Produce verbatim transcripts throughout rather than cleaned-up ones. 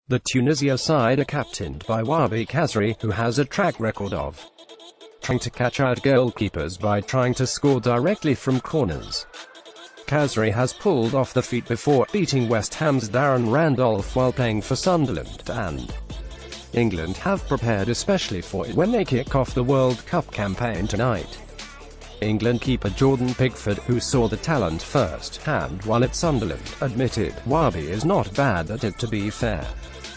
The Tunisia side are captained by Wahbi Khazri, who has a track record of trying to catch out goalkeepers by trying to score directly from corners. Khazri has pulled off the feat before, beating West Ham's Darren Randolph while playing for Sunderland, and England have prepared especially for it when they kick off the World Cup campaign tonight. England keeper Jordan Pickford, who saw the talent first-hand while at Sunderland, admitted, "Wahbi is not bad at it, to be fair.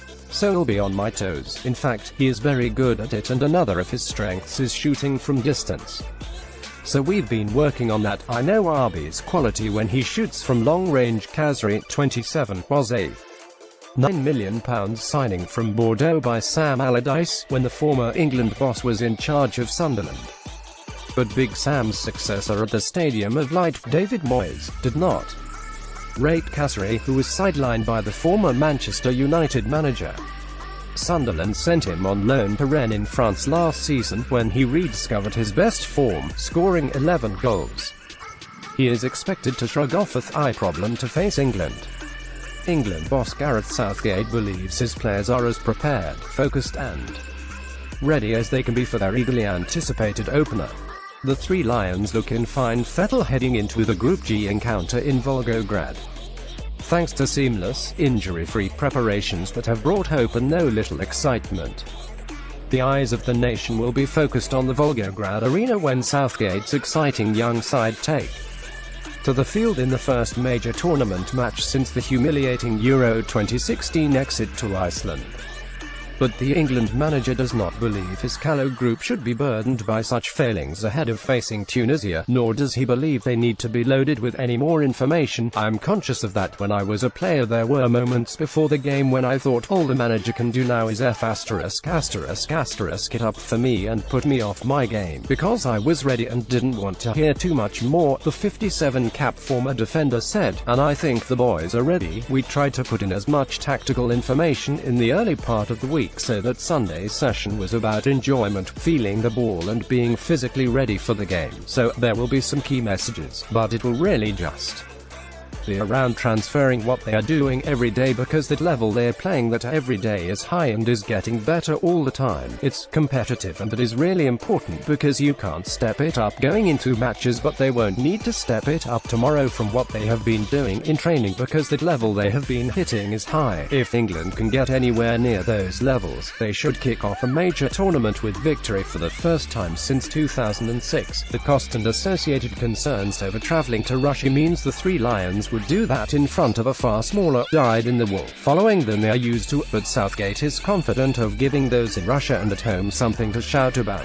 So he'll be on my toes. In fact, he is very good at it, and another of his strengths is shooting from distance. So we've been working on that. I know Wahbi's quality when he shoots from long range." Khazri, twenty-seven, was a nine million pounds signing from Bordeaux by Sam Allardyce, when the former England boss was in charge of Sunderland. But Big Sam's successor at the Stadium of Light, David Moyes, did not rate Khazri, who was sidelined by the former Manchester United manager. Sunderland sent him on loan to Rennes in France last season, when he rediscovered his best form, scoring eleven goals. He is expected to shrug off a thigh problem to face England. England boss Gareth Southgate believes his players are as prepared, focused and ready as they can be for their eagerly anticipated opener. The Three Lions look in fine fettle heading into the Group G encounter in Volgograd, thanks to seamless, injury-free preparations that have brought hope and no little excitement. The eyes of the nation will be focused on the Volgograd arena when Southgate's exciting young side take to the field in the first major tournament match since the humiliating Euro twenty sixteen exit to Iceland. But the England manager does not believe his callow group should be burdened by such failings ahead of facing Tunisia, nor does he believe they need to be loaded with any more information. "I am conscious of that. When I was a player there were moments before the game when I thought all the manager can do now is F asterisk asterisk asterisk it up for me and put me off my game, because I was ready and didn't want to hear too much more," the fifty-seven cap former defender said, "and I think the boys are ready. We tried to put in as much tactical information in the early part of the week so that Sunday's session was about enjoyment, feeling the ball and being physically ready for the game. So, there will be some key messages, but it will really just be around transferring what they are doing every day, because that level they're playing that every day is high and is getting better all the time. It's competitive, and that is really important because you can't step it up going into matches, but they won't need to step it up tomorrow from what they have been doing in training, because that level they have been hitting is high. If England can get anywhere near those levels, they should kick off a major tournament with victory for the first time since two thousand six. The cost and associated concerns over travelling to Russia means the Three Lions would do that in front of a far smaller, dyed-in-the-wool following than they are used to, but Southgate is confident of giving those in Russia and at home something to shout about.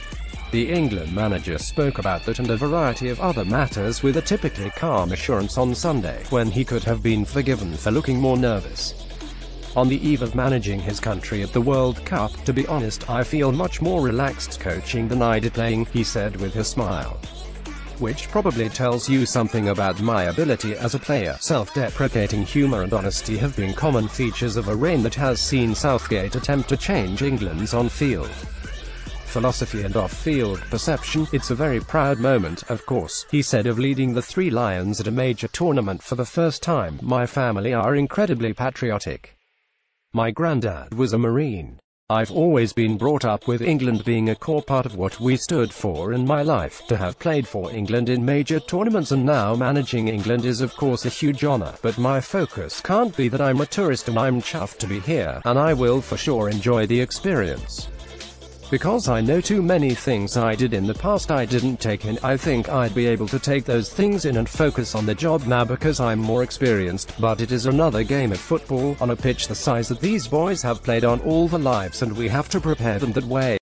The England manager spoke about that and a variety of other matters with a typically calm assurance on Sunday, when he could have been forgiven for looking more nervous. "On the eve of managing his country at the World Cup, to be honest, I feel much more relaxed coaching than I did playing," he said with a smile, which probably tells you something about my ability as a player. Self-deprecating humor and honesty have been common features of a reign that has seen Southgate attempt to change England's on-field philosophy and off-field perception. "It's a very proud moment, of course," he said of leading the Three Lions at a major tournament for the first time. "My family are incredibly patriotic. My granddad was a Marine. I've always been brought up with England being a core part of what we stood for in my life. To have played for England in major tournaments and now managing England is of course a huge honor, but my focus can't be that I'm a tourist, and I'm chuffed to be here, and I will for sure enjoy the experience. Because I know too many things I did in the past I didn't take in. I think I'd be able to take those things in and focus on the job now because I'm more experienced, but it is another game of football, on a pitch the size that these boys have played on all their lives, and we have to prepare them that way."